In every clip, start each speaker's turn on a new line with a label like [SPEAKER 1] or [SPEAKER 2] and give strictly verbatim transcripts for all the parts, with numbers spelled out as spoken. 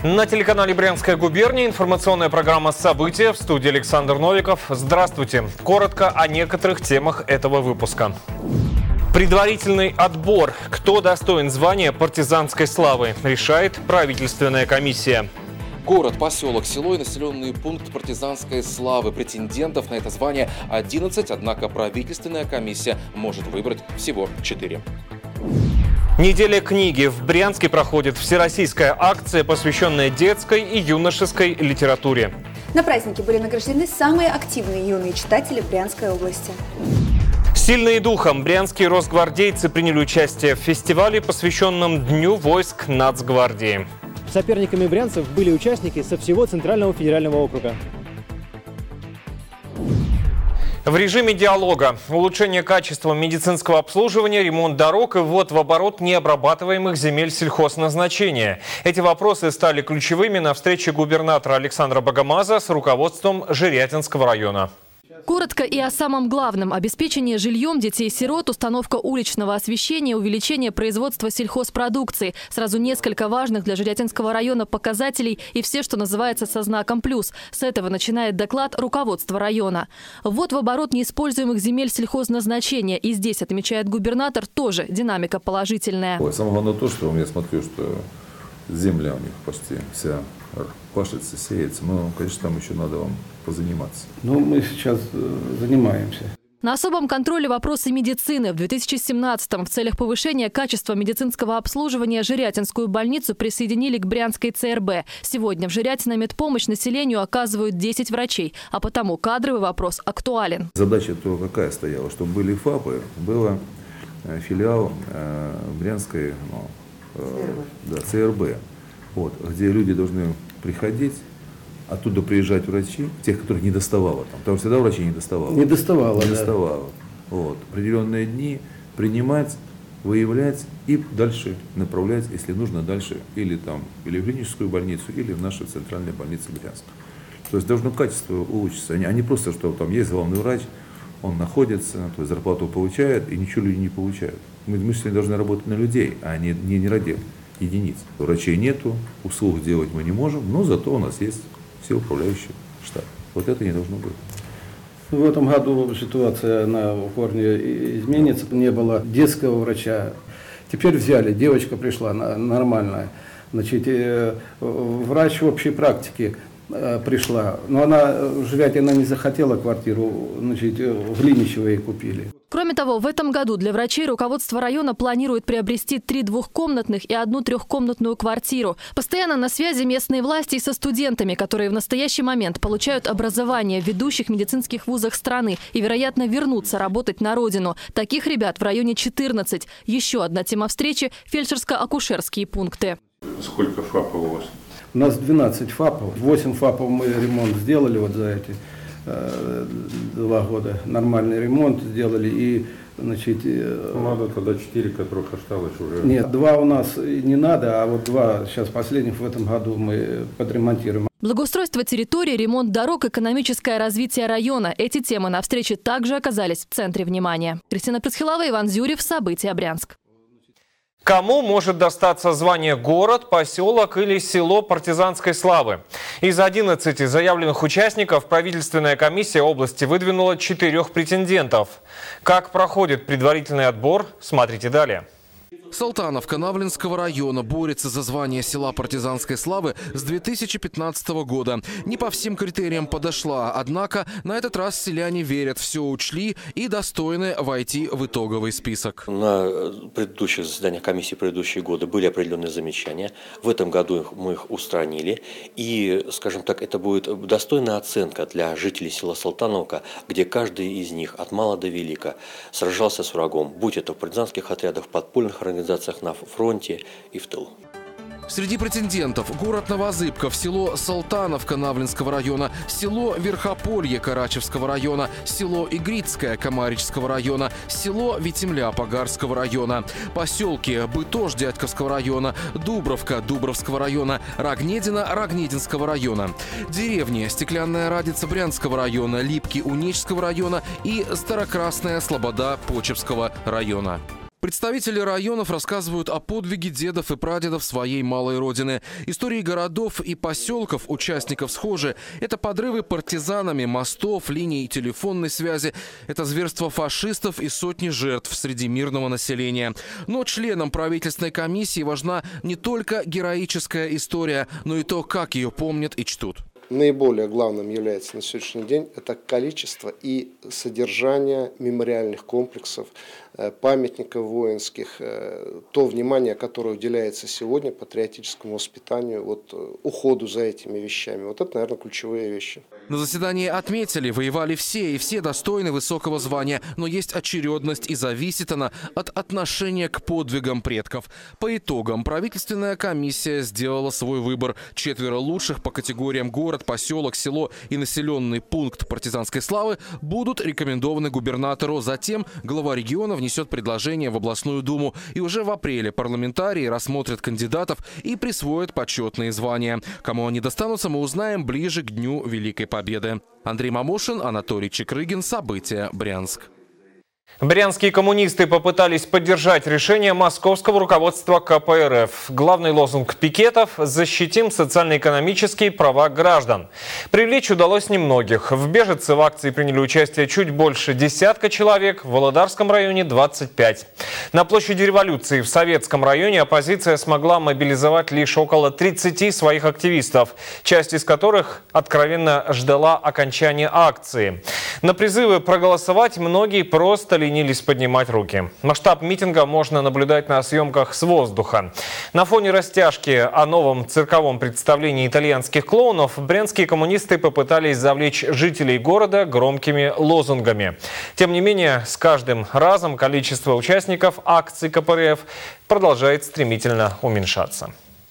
[SPEAKER 1] На телеканале «Брянская губерния» информационная программа «События», в студии Александр Новиков. Здравствуйте. Коротко о некоторых темах этого выпуска. Предварительный отбор. Кто достоин звания партизанской славы, решает правительственная комиссия.
[SPEAKER 2] Город, поселок, село и населенный пункт партизанской славы. Претендентов на это звание одиннадцать, однако правительственная комиссия может выбрать всего четыре.
[SPEAKER 1] Неделя книги. В Брянске проходит всероссийская акция, посвященная детской и юношеской литературе.
[SPEAKER 3] На празднике были награждены самые активные юные читатели Брянской области.
[SPEAKER 1] Сильные духом. Брянские росгвардейцы приняли участие в фестивале, посвященном Дню войск Нацгвардии.
[SPEAKER 4] Соперниками брянцев были участники со всего Центрального федерального округа.
[SPEAKER 1] В режиме диалога. Улучшение качества медицинского обслуживания, ремонт дорог и ввод в оборот необрабатываемых земель сельхозназначения. Эти вопросы стали ключевыми на встрече губернатора Александра Богомаза с руководством Жирятинского района.
[SPEAKER 5] Коротко и о самом главном – обеспечение жильем детей-сирот, установка уличного освещения, увеличение производства сельхозпродукции. Сразу несколько важных для Жирятинского района показателей и все, что называется со знаком «плюс». С этого начинает доклад руководства района. Ввод в оборот неиспользуемых земель сельхозназначения. И здесь, отмечает губернатор, тоже динамика положительная.
[SPEAKER 6] Самое главное то, что я смотрю, что земля у них почти вся пашется, сеется. Но, конечно, там еще надо вам позаниматься.
[SPEAKER 7] Ну, мы сейчас занимаемся.
[SPEAKER 5] На особом контроле вопросы медицины. В две тысячи семнадцатом в целях повышения качества медицинского обслуживания Жирятинскую больницу присоединили к Брянской ЦРБ. Сегодня в Жирятино медпомощь населению оказывают десять врачей, а потому кадровый вопрос актуален.
[SPEAKER 6] Задача то какая стояла, чтобы были ФАПы, был филиал э, Брянской ну, э, да, ЦРБ, вот, где люди должны приходить. Оттуда приезжать врачи, тех, которых не доставало. Там, потому что всегда врачей не доставало.
[SPEAKER 7] Не доставало,
[SPEAKER 6] Не
[SPEAKER 7] да.
[SPEAKER 6] доставало. Вот. Определенные дни принимать, выявлять и дальше направлять, если нужно, дальше или, там, или в клиническую больницу, или в нашу центральную больницу Брянска. То есть должно качество улучшиться. А не просто, что там есть главный врач, он находится, то есть зарплату получает, и ничего люди не получают. Мы, мы сегодня должны работать на людей, а не, не, не ради единиц. Врачей нету, услуг делать мы не можем, но зато у нас есть все управляющие штат. Вот это не должно быть.
[SPEAKER 7] В этом году ситуация на корне изменится. Не было детского врача. Теперь взяли, девочка пришла нормальная. Значит, врач общей практики пришла. Но она, живя, она не захотела квартиру, значит, в Глинищево ей купили.
[SPEAKER 5] Кроме того, в этом году для врачей руководство района планирует приобрести три двухкомнатных и одну трехкомнатную квартиру. Постоянно на связи местные власти и со студентами, которые в настоящий момент получают образование в ведущих медицинских вузах страны и, вероятно, вернутся работать на родину. Таких ребят в районе четырнадцать. Еще одна тема встречи – фельдшерско-акушерские пункты.
[SPEAKER 8] Сколько ФАПов у вас?
[SPEAKER 7] У нас двенадцать ФАПов. восемь ФАПов мы ремонт сделали вот за эти э, два года. Нормальный ремонт сделали. И, значит, э,
[SPEAKER 8] надо тогда четыре, которых осталось уже.
[SPEAKER 7] Нет, два у нас не надо, а вот два сейчас последних в этом году мы подремонтируем.
[SPEAKER 5] Благоустройство территории, ремонт дорог, экономическое развитие района. Эти темы на встрече также оказались в центре внимания. Кристина Пресхилова, Иван Зюрев, События, Брянск.
[SPEAKER 1] Кому может достаться звание город, поселок или село партизанской славы? Из одиннадцати заявленных участников правительственная комиссия области выдвинула четырех претендентов. Как проходит предварительный отбор, смотрите далее.
[SPEAKER 2] Салтановка Навлинского района борется за звание села партизанской славы с две тысячи пятнадцатого года. Не по всем критериям подошла, однако на этот раз селяне верят, все учли и достойны войти в итоговый список.
[SPEAKER 9] На предыдущих заседаниях комиссии предыдущие годы были определенные замечания. В этом году мы их устранили. И, скажем так, это будет достойная оценка для жителей села Салтановка, где каждый из них от мала до велика сражался с врагом, будь это в партизанских отрядах, в подпольных организациях, на фронте и в тылу.
[SPEAKER 2] Среди претендентов город Новозыбков, село Салтановка Навлинского района, село Верхополье Карачевского района, село Игрицкое Камарического района, село Витемля Погарского района, поселки Бытош Дядьковского района, Дубровка Дубровского района, Рогнедино Рогнединского района, деревни Стеклянная Радица Брянского района, Липки Унечского района и Старокрасная Слобода Почепского района. Представители районов рассказывают о подвиге дедов и прадедов своей малой родины. Истории городов и поселков участников схожи. Это подрывы партизанами мостов, линий телефонной связи. Это зверство фашистов и сотни жертв среди мирного населения. Но членам правительственной комиссии важна не только героическая история, но и то, как ее помнят и чтут.
[SPEAKER 10] Наиболее главным является на сегодняшний день это количество и содержание мемориальных комплексов, памятников воинских, то внимание, которое уделяется сегодня патриотическому воспитанию, вот, уходу за этими вещами. Вот это, наверное, ключевые вещи.
[SPEAKER 2] На заседании отметили, воевали все и все достойны высокого звания, но есть очередность и зависит она от отношения к подвигам предков. По итогам правительственная комиссия сделала свой выбор. Четверо лучших по категориям город, поселок, село и населенный пункт партизанской славы будут рекомендованы губернатору. Затем глава региона внесет предложение в областную думу. И уже в апреле парламентарии рассмотрят кандидатов и присвоят почетные звания. Кому они достанутся, мы узнаем ближе к Дню Великой Победы. Андрей Мамошин, Анатолий Чекрыгин. События. Брянск.
[SPEAKER 1] Брянские коммунисты попытались поддержать решение московского руководства ка пэ эр эф. Главный лозунг пикетов – «Защитим социально-экономические права граждан». Привлечь удалось немногих. В Бежице в акции приняли участие чуть больше десятка человек, в Володарском районе – двадцать пять. На площади Революции в Советском районе оппозиция смогла мобилизовать лишь около тридцати своих активистов, часть из которых откровенно ждала окончания акции. На призывы проголосовать многие просто ленились поднимать руки. Масштаб митинга можно наблюдать на съемках с воздуха. На фоне растяжки о новом цирковом представлении итальянских клоунов брянские коммунисты попытались завлечь жителей города громкими лозунгами. Тем не менее, с каждым разом количество участников акций ка пэ эр эф продолжает стремительно уменьшаться.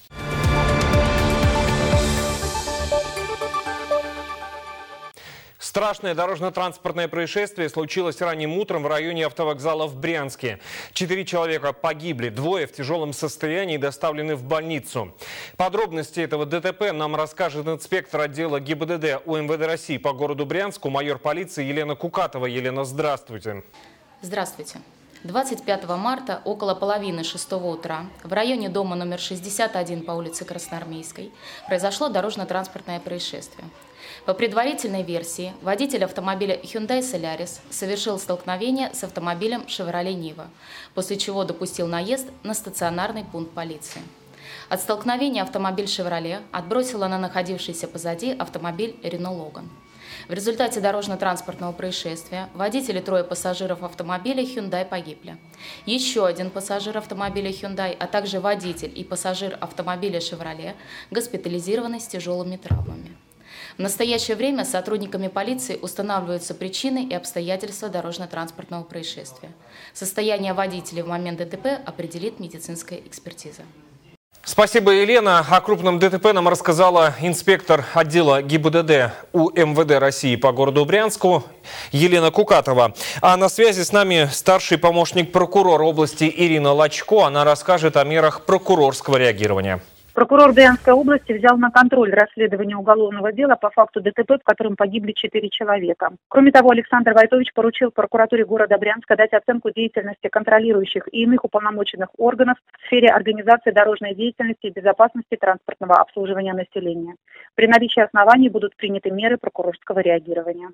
[SPEAKER 1] Страшное дорожно-транспортное происшествие случилось ранним утром в районе автовокзала в Брянске. Четыре человека погибли, двое в тяжелом состоянии доставлены в больницу. Подробности этого дэ тэ пэ нам расскажет инспектор отдела гэ и бэ дэ дэ у эм вэ дэ России по городу Брянску, майор полиции Елена Кукатова. Елена, здравствуйте.
[SPEAKER 11] Здравствуйте. двадцать пятого марта около половины шестого утра в районе дома номер шестьдесят один по улице Красноармейской произошло дорожно-транспортное происшествие. По предварительной версии, водитель автомобиля Hyundai Solaris совершил столкновение с автомобилем Chevrolet Niva, после чего допустил наезд на стационарный пункт полиции. От столкновения автомобиль Chevrolet отбросила на находившийся позади автомобиль Renault Logan. В результате дорожно-транспортного происшествия водитель и трое пассажиров автомобиля Hyundai погибли. Еще один пассажир автомобиля Hyundai, а также водитель и пассажир автомобиля Chevrolet госпитализированы с тяжелыми травмами. В настоящее время сотрудниками полиции устанавливаются причины и обстоятельства дорожно-транспортного происшествия. Состояние водителя в момент дэ тэ пэ определит медицинская экспертиза.
[SPEAKER 1] Спасибо, Елена. О крупном дэ тэ пэ нам рассказала инспектор отдела гэ и бэ дэ дэ у эм вэ дэ России по городу Брянску Елена Кукатова. А на связи с нами старший помощник прокурора области Ирина Лачко. Она расскажет о мерах прокурорского реагирования.
[SPEAKER 12] Прокурор Брянской области взял на контроль расследование уголовного дела по факту дэ тэ пэ, в котором погибли четыре человека. Кроме того, Александр Войтович поручил прокуратуре города Брянска дать оценку деятельности контролирующих и иных уполномоченных органов в сфере организации дорожной деятельности и безопасности транспортного обслуживания населения. При наличии оснований будут приняты меры прокурорского реагирования.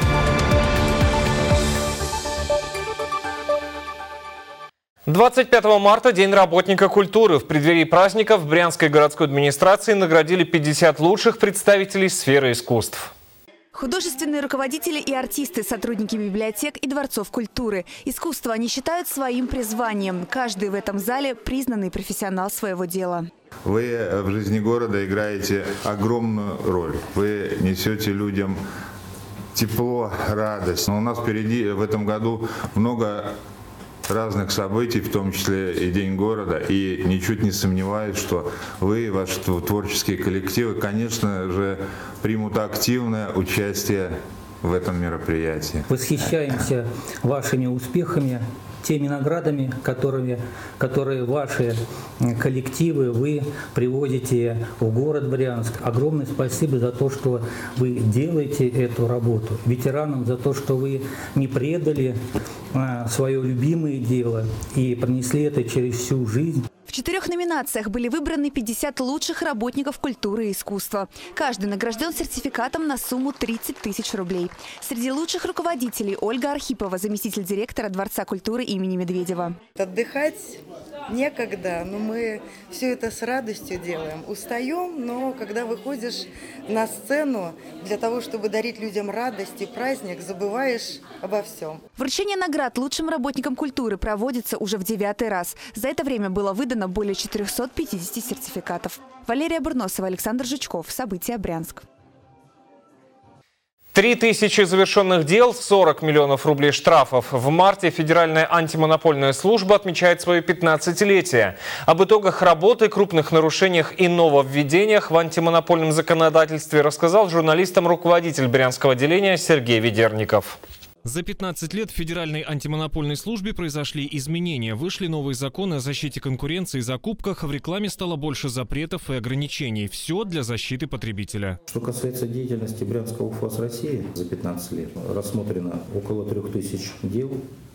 [SPEAKER 1] двадцать пятого марта – День работника культуры. В преддверии праздника в Брянской городской администрации наградили пятьдесят лучших представителей сферы искусств.
[SPEAKER 13] Художественные руководители и артисты, сотрудники библиотек и дворцов культуры. Искусство они считают своим призванием. Каждый в этом зале признанный профессионал своего дела.
[SPEAKER 14] Вы в жизни города играете огромную роль. Вы несете людям тепло, радость. Но у нас впереди в этом году много разных событий, в том числе и День города, и ничуть не сомневаюсь, что вы и ваши творческие коллективы, конечно же, примут активное участие в этом мероприятии.
[SPEAKER 15] Восхищаемся вашими успехами теми наградами, которыми, которые ваши коллективы, вы привозите в город Брянск. Огромное спасибо за то, что вы делаете эту работу. Ветеранам за то, что вы не предали а, свое любимое дело и пронесли это через всю жизнь.
[SPEAKER 13] В четырех номинациях были выбраны пятьдесят лучших работников культуры и искусства. Каждый награжден сертификатом на сумму тридцать тысяч рублей. Среди лучших руководителей Ольга Архипова, заместитель директора Дворца культуры имени Медведева.
[SPEAKER 16] Отдыхать некогда, но мы все это с радостью делаем. Устаем, но когда выходишь на сцену для того, чтобы дарить людям радость и праздник, забываешь обо всем.
[SPEAKER 13] Вручение наград лучшим работникам культуры проводится уже в девятый раз. За это время было выдано более четырёхсот пятидесяти сертификатов. Валерия Бурносова, Александр Жучков. События, Брянск.
[SPEAKER 1] Три тысячи завершенных дел, сорок миллионов рублей штрафов. В марте Федеральная антимонопольная служба отмечает свое пятнадцатилетие. Об итогах работы, крупных нарушениях и нововведениях в антимонопольном законодательстве рассказал журналистам руководитель Брянского отделения Сергей Ведерников.
[SPEAKER 17] За пятнадцать лет в Федеральной антимонопольной службе произошли изменения. Вышли новые законы о защите конкуренции и закупках. В рекламе стало больше запретов и ограничений. Все для защиты потребителя.
[SPEAKER 18] Что касается деятельности Брянского УФАС России за пятнадцать лет, рассмотрено около трех тысяч дел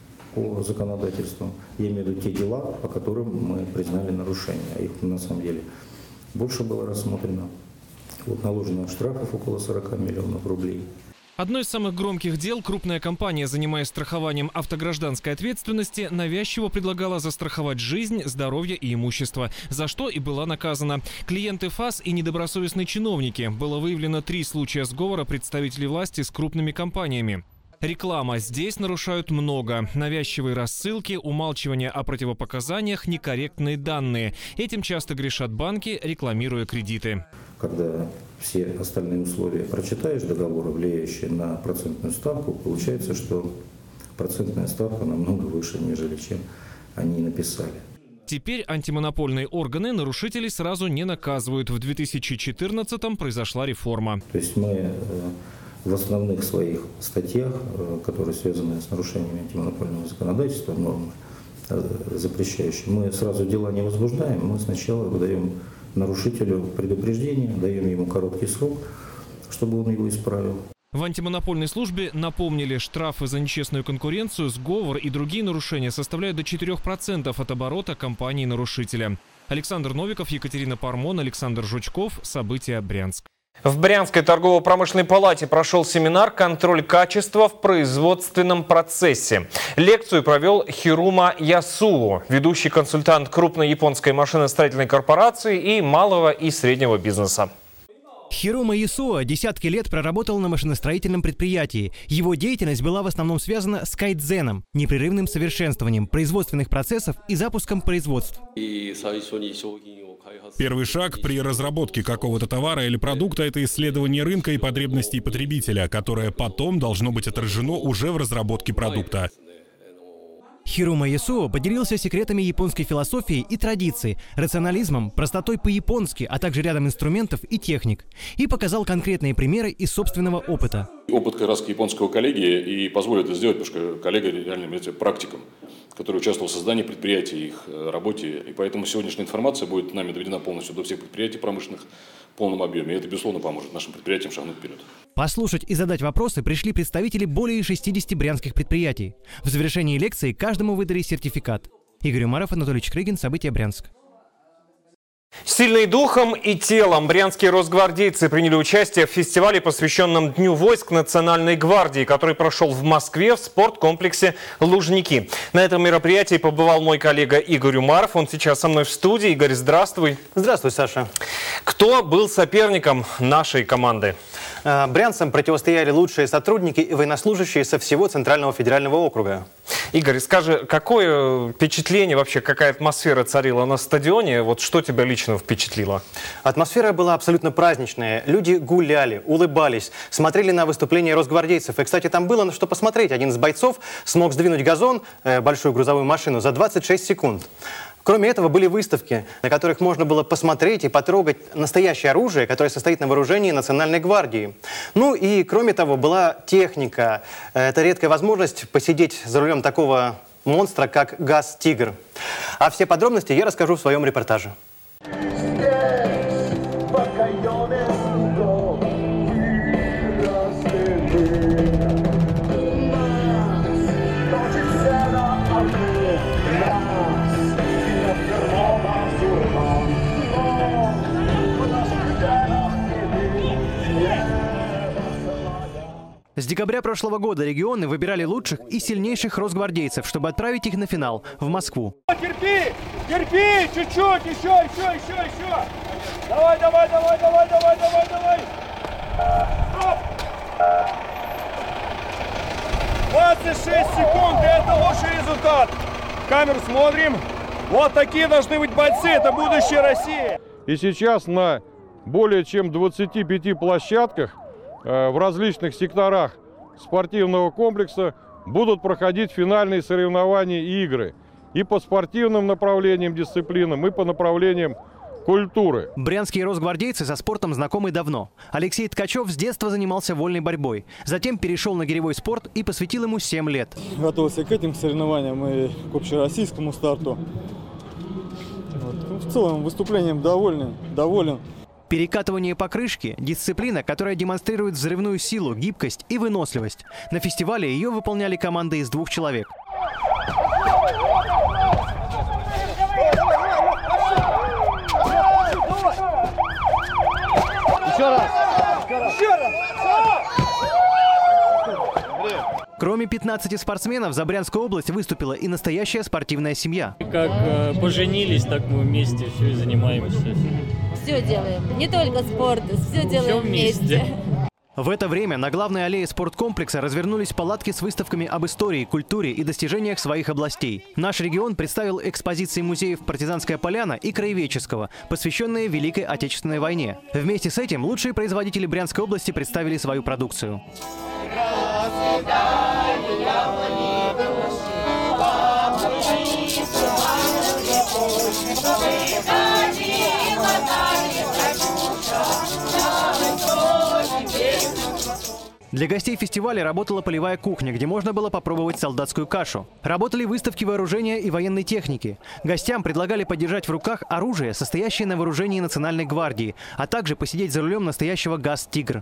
[SPEAKER 18] по законодательству. Я имею в виду те дела, по которым мы признали нарушения. А их на самом деле больше было рассмотрено. Вот наложено штрафов около сорока миллионов рублей.
[SPEAKER 17] Одно из самых громких дел — крупная компания, занимаясь страхованием автогражданской ответственности, навязчиво предлагала застраховать жизнь, здоровье и имущество, за что и была наказана. Клиенты ФАС и недобросовестные чиновники. Было выявлено три случая сговора представителей власти с крупными компаниями. Реклама. Здесь нарушают много. Навязчивые рассылки, умалчивание о противопоказаниях, некорректные данные. Этим часто грешат банки, рекламируя кредиты.
[SPEAKER 18] Когда все остальные условия прочитаешь договора, влияющие на процентную ставку, получается, что процентная ставка намного выше, нежели чем они написали.
[SPEAKER 17] Теперь антимонопольные органы нарушителей сразу не наказывают. В две тысячи четырнадцатом произошла реформа.
[SPEAKER 18] То есть мы в основных своих статьях, которые связаны с нарушениями антимонопольного законодательства, нормы запрещающие, мы сразу дела не возбуждаем, мы сначала выдаем нарушителю предупреждение, даем ему короткий срок, чтобы он его исправил.
[SPEAKER 17] В антимонопольной службе напомнили, штрафы за нечестную конкуренцию, сговор и другие нарушения составляют до четырёх процентов от оборота компании-нарушителя. Александр Новиков, Екатерина Пармон, Александр Жучков. События, Брянск.
[SPEAKER 1] В Брянской торгово-промышленной палате прошел семинар «Контроль качества в производственном процессе». Лекцию провел Хирума Ясуо, ведущий консультант крупной японской машиностроительной корпорации и малого и среднего бизнеса.
[SPEAKER 19] Хирума Ясуо десятки лет проработал на машиностроительном предприятии. Его деятельность была в основном связана с кайдзеном, непрерывным совершенствованием производственных процессов и запуском производств.
[SPEAKER 20] Первый шаг при разработке какого-то товара или продукта – это исследование рынка и потребностей потребителя, которое потом должно быть отражено уже в разработке продукта.
[SPEAKER 19] Хирума Ясуо поделился секретами японской философии и традиций, рационализмом, простотой по-японски, а также рядом инструментов и техник. И показал конкретные примеры из собственного опыта.
[SPEAKER 21] Опыт как раз японского коллеги и позволит это сделать, потому что коллега реально является практиком, который участвовал в создании предприятий, их работе. И поэтому сегодняшняя информация будет нами доведена полностью до всех предприятий промышленных в полном объеме. И это, безусловно, поможет нашим предприятиям шагнуть вперед.
[SPEAKER 19] Послушать и задать вопросы пришли представители более шестидесяти брянских предприятий. В завершении лекции каждому выдали сертификат. Игорь Умаров, Анатолий Чкрыгин. События, Брянск.
[SPEAKER 1] Сильные духом и телом брянские росгвардейцы приняли участие в фестивале, посвященном Дню войск Национальной гвардии, который прошел в Москве в спорткомплексе «Лужники». На этом мероприятии побывал мой коллега Игорь Умаров. Он сейчас со мной в студии. Игорь, здравствуй.
[SPEAKER 22] Здравствуй, Саша.
[SPEAKER 1] Кто был соперником нашей команды?
[SPEAKER 22] Брянцам противостояли лучшие сотрудники и военнослужащие со всего Центрального федерального округа.
[SPEAKER 1] Игорь, скажи, какое впечатление, вообще какая атмосфера царила на стадионе? Вот что тебя лично впечатлило?
[SPEAKER 22] Атмосфера была абсолютно праздничная. Люди гуляли, улыбались, смотрели на выступления росгвардейцев. И, кстати, там было на что посмотреть. Один из бойцов смог сдвинуть газон, э, большую грузовую машину, за двадцать шесть секунд. Кроме этого, были выставки, на которых можно было посмотреть и потрогать настоящее оружие, которое состоит на вооружении Национальной гвардии. Ну и, кроме того, была техника. Это редкая возможность посидеть за рулем такого монстра, как газ-тигр. А все подробности я расскажу в своем репортаже.
[SPEAKER 19] С декабря прошлого года регионы выбирали лучших и сильнейших росгвардейцев, чтобы отправить их на финал в Москву.
[SPEAKER 3] Терпи, терпи, чуть-чуть, еще, еще, еще, еще. Давай, давай, давай, давай, давай, давай, давай. Стоп. двадцать шесть секунд, это лучший результат. В камеру смотрим. Вот такие должны быть бойцы, это будущее России.
[SPEAKER 4] И сейчас на более чем двадцати пяти площадках в различных секторах спортивного комплекса будут проходить финальные соревнования и игры. И по спортивным направлениям, дисциплинам, и по направлениям культуры.
[SPEAKER 19] Брянские росгвардейцы со спортом знакомы давно. Алексей Ткачев с детства занимался вольной борьбой. Затем перешел на гиревой спорт и посвятил ему семь лет.
[SPEAKER 23] Готовился к этим соревнованиям и к общероссийскому старту. Вот. В целом выступлением доволен. доволен.
[SPEAKER 19] Перекатывание по крышке – дисциплина, которая демонстрирует взрывную силу, гибкость и выносливость. На фестивале ее выполняли команды из двух человек.
[SPEAKER 3] Еще раз! Еще раз!
[SPEAKER 19] Кроме пятнадцати спортсменов, за Брянскую область выступила и настоящая спортивная семья.
[SPEAKER 24] Как э, поженились, так мы вместе все и занимаемся.
[SPEAKER 25] Все делаем, не только спорт, все делаем все вместе. вместе.
[SPEAKER 19] В это время на главной аллее спорткомплекса развернулись палатки с выставками об истории, культуре и достижениях своих областей. Наш регион представил экспозиции музеев «Партизанская поляна» и «Краеведческого», посвященные Великой Отечественной войне. Вместе с этим лучшие производители Брянской области представили свою продукцию. Для гостей фестиваля работала полевая кухня, где можно было попробовать солдатскую кашу. Работали выставки вооружения и военной техники. Гостям предлагали подержать в руках оружие, состоящее на вооружении Национальной гвардии, а также посидеть за рулем настоящего ГАЗ-Тигр.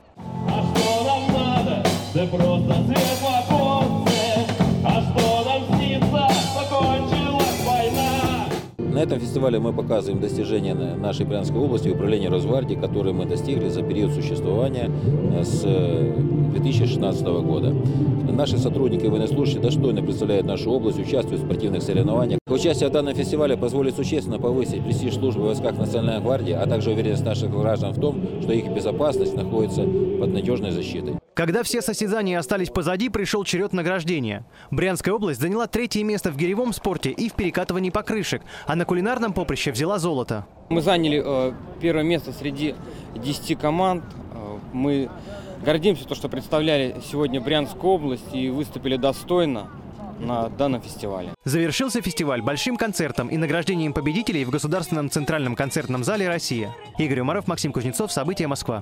[SPEAKER 26] На этом фестивале мы показываем достижения нашей Брянской области и управления Росгвардии, которые мы достигли за период существования с две тысячи шестнадцатого года. Наши сотрудники и военнослужащие достойно представляют нашу область, участвуют в спортивных соревнованиях. Участие в данном фестивале позволит существенно повысить престиж службы в войсках Национальной гвардии, а также уверенность наших граждан в том, что их безопасность находится под надежной защитой.
[SPEAKER 19] Когда все состязания остались позади, пришел черед награждения. Брянская область заняла третье место в гиревом спорте и в перекатывании покрышек, а на кулинарном поприще взяла золото.
[SPEAKER 27] Мы заняли э, первое место среди десяти команд. Э, мы гордимся, то, что представляли сегодня Брянскую область и выступили достойно на данном фестивале.
[SPEAKER 19] Завершился фестиваль большим концертом и награждением победителей в Государственном центральном концертном зале «Россия». Игорь Умаров, Максим Кузнецов. События Москва.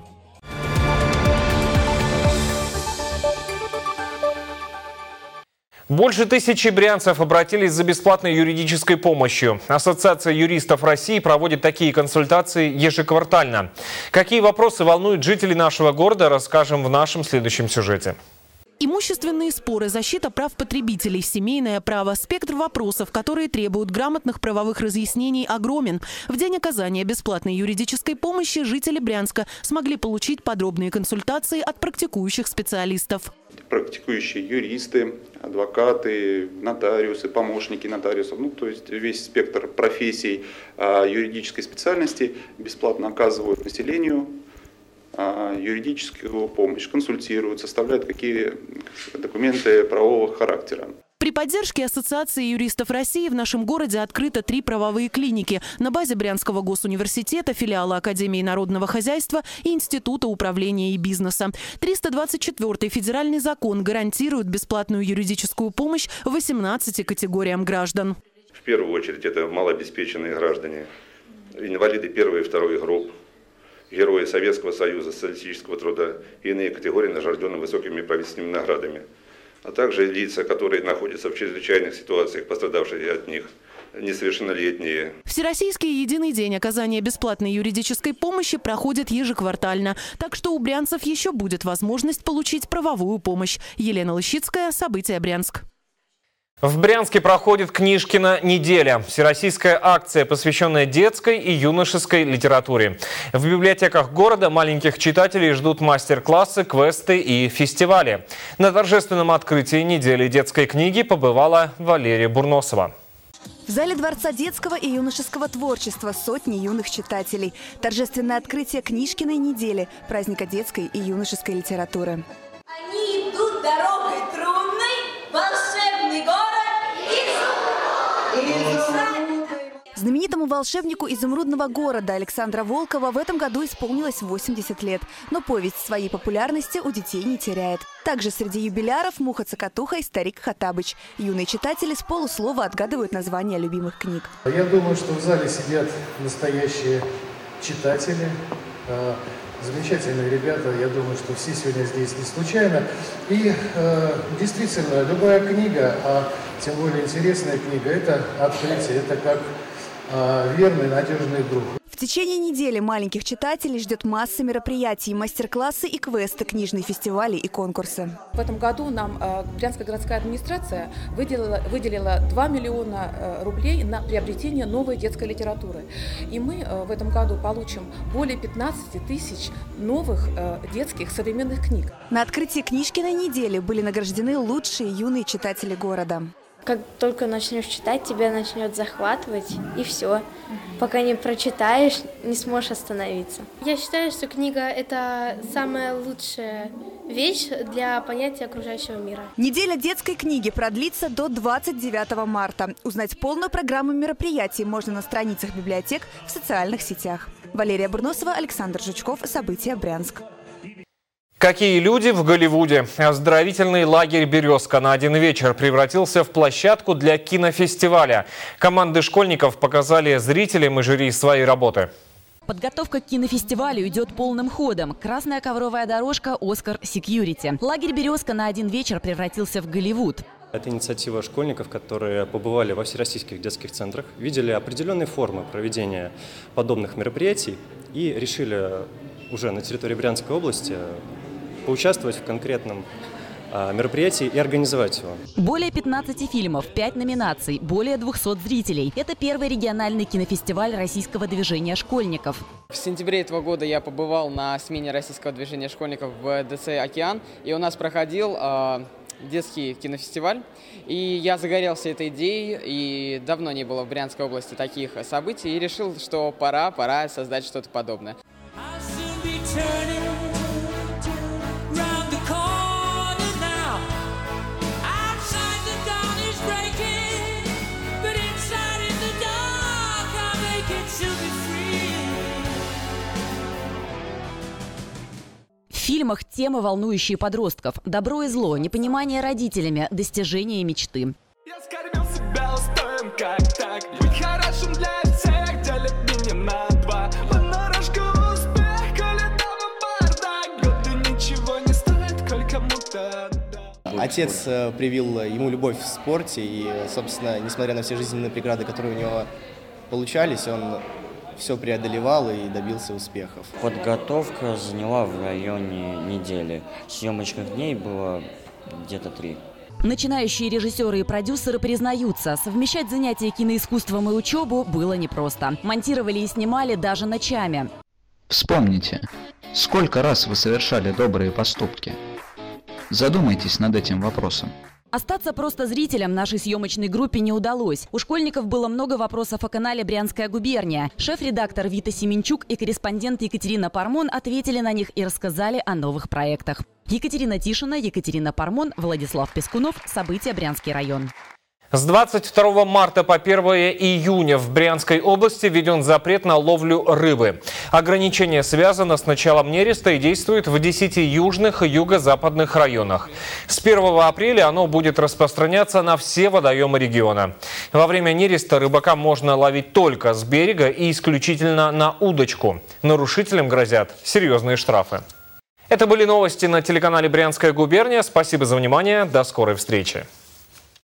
[SPEAKER 1] Больше тысячи брянцев обратились за бесплатной юридической помощью. Ассоциация юристов России проводит такие консультации ежеквартально. Какие вопросы волнуют жителей нашего города, расскажем в нашем следующем сюжете.
[SPEAKER 28] Имущественные споры, защита прав потребителей, семейное право. Спектр вопросов, которые требуют грамотных правовых разъяснений, огромен. В день оказания бесплатной юридической помощи жители Брянска смогли получить подробные консультации от практикующих специалистов.
[SPEAKER 29] Практикующие юристы, адвокаты, нотариусы, помощники нотариусов, ну, то есть весь спектр профессий юридической специальности бесплатно оказывают населению юридическую помощь, консультируют, составляют какие документы правового характера.
[SPEAKER 28] При поддержке Ассоциации юристов России в нашем городе открыто три правовые клиники на базе Брянского госуниверситета, филиала Академии народного хозяйства и Института управления и бизнеса. триста двадцать четвёртый федеральный закон гарантирует бесплатную юридическую помощь восемнадцати категориям граждан.
[SPEAKER 30] В первую очередь это малообеспеченные граждане, инвалиды первой и второй групп, герои Советского Союза, социалистического труда и иные категории, награжденные высокими правительственными наградами. а также лица, которые находятся в чрезвычайных ситуациях, пострадавшие от них, несовершеннолетние.
[SPEAKER 28] Всероссийский единый день оказания бесплатной юридической помощи проходит ежеквартально. Так что у брянцев еще будет возможность получить правовую помощь. Елена Лыщицкая, события Брянск.
[SPEAKER 1] В Брянске проходит Книжкина неделя. Всероссийская акция, посвященная детской и юношеской литературе. В библиотеках города маленьких читателей ждут мастер-классы, квесты и фестивали. На торжественном открытии недели детской книги побывала Валерия Бурносова.
[SPEAKER 13] В зале Дворца детского и юношеского творчества сотни юных читателей. Торжественное открытие Книжкиной недели, праздника детской и юношеской литературы.
[SPEAKER 2] Они идут дорогой трудной, волшебный город Изумруд.
[SPEAKER 13] Знаменитому волшебнику изумрудного города Александра Волкова в этом году исполнилось восемьдесят лет. Но повесть своей популярности у детей не теряет. Также среди юбиляров Муха-Цокотуха и Старик Хоттабыч. Юные читатели с полуслова отгадывают названия любимых книг.
[SPEAKER 5] Я думаю, что в зале сидят настоящие читатели. Замечательные ребята, я думаю, что все сегодня здесь не случайно. И э, действительно, любая книга, а тем более интересная книга, это открытие, это как э, верный, надежный друг.
[SPEAKER 13] В течение недели маленьких читателей ждет масса мероприятий, мастер-классы и квесты, книжные фестивали и конкурсы.
[SPEAKER 6] В этом году нам э, Брянская городская администрация выделила, выделила два миллиона э, рублей на приобретение новой детской литературы. И мы э, в этом году получим более пятнадцати тысяч новых э, детских современных книг.
[SPEAKER 13] На открытии Книжкиной недели были награждены лучшие юные читатели города.
[SPEAKER 7] Как только начнешь читать, тебя начнет захватывать, и все. Пока не прочитаешь, не сможешь остановиться.
[SPEAKER 8] Я считаю, что книга – это самая лучшая вещь для понятия окружающего мира.
[SPEAKER 13] Неделя детской книги продлится до двадцать девятого марта. Узнать полную программу мероприятий можно на страницах библиотек в социальных сетях. Валерия Бурносова, Александр Жучков. События Брянск.
[SPEAKER 1] Какие люди в Голливуде? Оздоровительный лагерь «Березка» на один вечер превратился в площадку для кинофестиваля. Команды школьников показали зрителям и жюри свои работы.
[SPEAKER 9] Подготовка к кинофестивалю идет полным ходом. Красная ковровая дорожка «Оскар Секьюрити». Лагерь «Березка» на один вечер превратился в Голливуд.
[SPEAKER 10] Это инициатива школьников, которые побывали во всероссийских детских центрах, видели определенные формы проведения подобных мероприятий и решили уже на территории Брянской области поучаствовать в конкретном а, мероприятии и организовать его.
[SPEAKER 9] Более пятнадцати фильмов, пять номинаций, более двухсот зрителей. Это первый региональный кинофестиваль российского движения школьников.
[SPEAKER 27] В сентябре этого года я побывал на смене российского движения школьников в ДЦ «Океан», и у нас проходил э, детский кинофестиваль. И я загорелся этой идеей, и давно не было в Брянской области таких событий, и решил, что пора, пора создать что-то подобное.
[SPEAKER 9] В фильмах темы, волнующие подростков. Добро и зло, непонимание родителями, достижение мечты.
[SPEAKER 11] Я скормил себя устоем, как так быть хорошим для всех, делит меня на два. Понарошку успех, коли дома бардак, годы ничего не стоит, коль кому-то.
[SPEAKER 12] Отец привил ему любовь в спорте, и, собственно, несмотря на все жизненные преграды, которые у него получались, он все преодолевал и добился успехов.
[SPEAKER 14] Подготовка заняла в районе недели. Съемочных дней было где-то три.
[SPEAKER 9] Начинающие режиссеры и продюсеры признаются, совмещать занятия киноискусством и учебу было непросто. Монтировали и снимали даже ночами.
[SPEAKER 31] Вспомните, сколько раз вы совершали добрые поступки? Задумайтесь над этим вопросом.
[SPEAKER 9] Остаться просто зрителем нашей съемочной группе не удалось. У школьников было много вопросов о канале «Брянская губерния». Шеф-редактор Вита Семенчук и корреспондент Екатерина Пармон ответили на них и рассказали о новых проектах. Екатерина Тишина, Екатерина Пармон, Владислав Пескунов. События Брянский район.
[SPEAKER 1] С двадцать второго марта по первое июня в Брянской области введен запрет на ловлю рыбы. Ограничение связано с началом нереста и действует в десяти южных и юго-западных районах. С первого апреля оно будет распространяться на все водоемы региона. Во время нереста рыбака можно ловить только с берега и исключительно на удочку. Нарушителям грозят серьезные штрафы. Это были новости на телеканале «Брянская губерния». Спасибо за внимание. До скорой встречи.